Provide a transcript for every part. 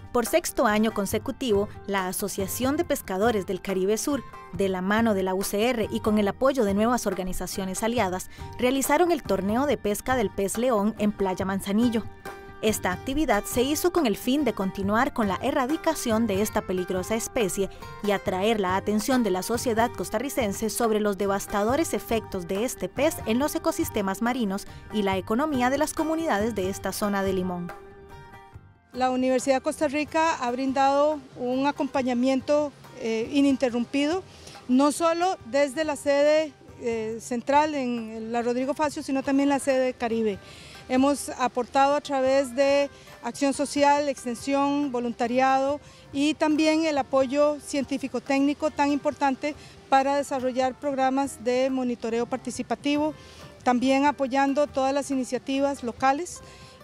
Por sexto año consecutivo, la Asociación de Pescadores del Caribe Sur, de la mano de la UCR y con el apoyo de nuevas organizaciones aliadas, realizaron el torneo de pesca del pez león en Playa Manzanillo. Esta actividad se hizo con el fin de continuar con la erradicación de esta peligrosa especie y atraer la atención de la sociedad costarricense sobre los devastadores efectos de este pez en los ecosistemas marinos y la economía de las comunidades de esta zona de Limón. La Universidad de Costa Rica ha brindado un acompañamiento ininterrumpido, no solo desde la sede central en la Rodrigo Facio, sino también la sede Caribe. Hemos aportado a través de acción social, extensión, voluntariado y también el apoyo científico-técnico tan importante para desarrollar programas de monitoreo participativo, también apoyando todas las iniciativas locales.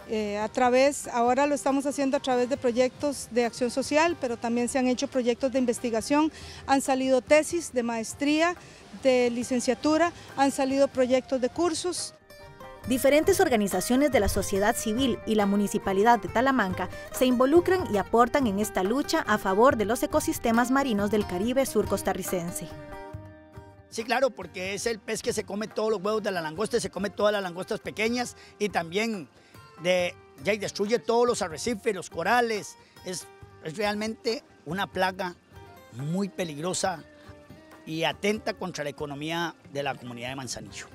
Ahora lo estamos haciendo a través de proyectos de acción social, pero también se han hecho proyectos de investigación, han salido tesis de maestría, de licenciatura, han salido proyectos de cursos. Diferentes organizaciones de la sociedad civil y la Municipalidad de Talamanca se involucran y aportan en esta lucha a favor de los ecosistemas marinos del Caribe sur costarricense. Sí, claro, porque es el pez que se come todos los huevos de la langosta, se come todas las langostas pequeñas y también destruye todos los arrecifes, los corales. Es realmente una plaga muy peligrosa y atenta contra la economía de la comunidad de Manzanillo.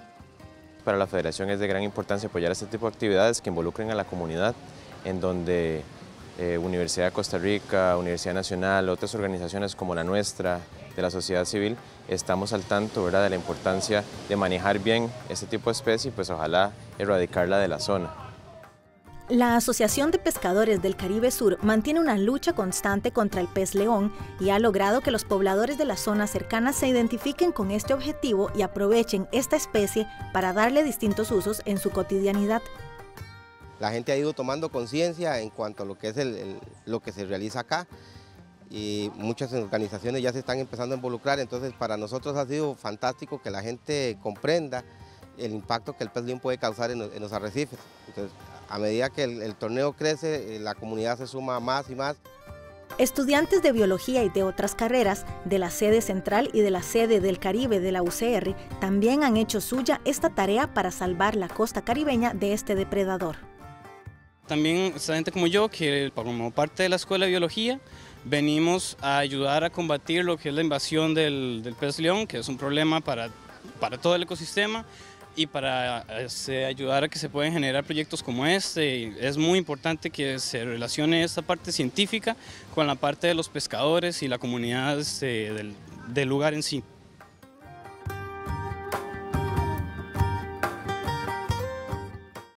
Para la Federación es de gran importancia apoyar este tipo de actividades que involucren a la comunidad, en donde Universidad de Costa Rica, Universidad Nacional, otras organizaciones como la nuestra, de la sociedad civil, estamos al tanto, ¿verdad?, de la importancia de manejar bien este tipo de especie y pues ojalá erradicarla de la zona. La Asociación de Pescadores del Caribe Sur mantiene una lucha constante contra el pez león y ha logrado que los pobladores de las zonas cercanas se identifiquen con este objetivo y aprovechen esta especie para darle distintos usos en su cotidianidad. La gente ha ido tomando conciencia en cuanto a lo que es lo que se realiza acá y muchas organizaciones ya se están empezando a involucrar, entonces para nosotros ha sido fantástico que la gente comprenda el impacto que el pez león puede causar en los arrecifes. Entonces, a medida que el torneo crece, la comunidad se suma más y más. Estudiantes de biología y de otras carreras de la sede central y de la sede del Caribe de la UCR también han hecho suya esta tarea para salvar la costa caribeña de este depredador. También gente como yo, que como parte de la Escuela de Biología, venimos a ayudar a combatir lo que es la invasión del pez león, que es un problema para todo el ecosistema, y para ayudar a que se puedan generar proyectos como este. Es muy importante que se relacione esta parte científica con la parte de los pescadores y la comunidad del lugar en sí.